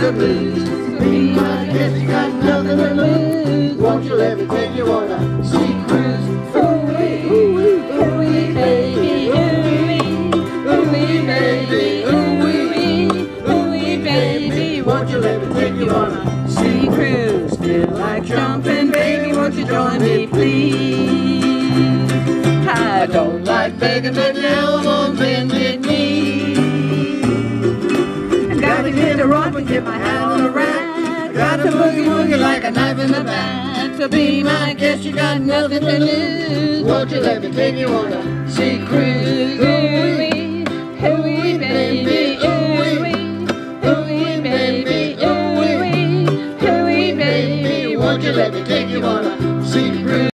the blues. Be my guest, you got nothing to lose. Won't you let me take you on a sea cruise? Ooh-wee, ooh-wee, ooh-wee, baby, ooh-wee, ooh-wee, baby, ooh-wee, ooh-wee, baby. Won't you let me take you on a sea cruise? Feel like jumping, baby, won't you join me, please? I don't like begging, but now I'm on bended knee. I gotta get a rock and get my hat on a rack. Got to boogie-woogie like a knife in the back. To be my guest, you got nothing to lose. Won't you let me take you on a sea cruise? Ooh-wee, ooh-wee, baby, ooh-wee, ooh-wee, baby, ooh-wee, ooh-wee, baby. Won't you let me take you on a sea cruise?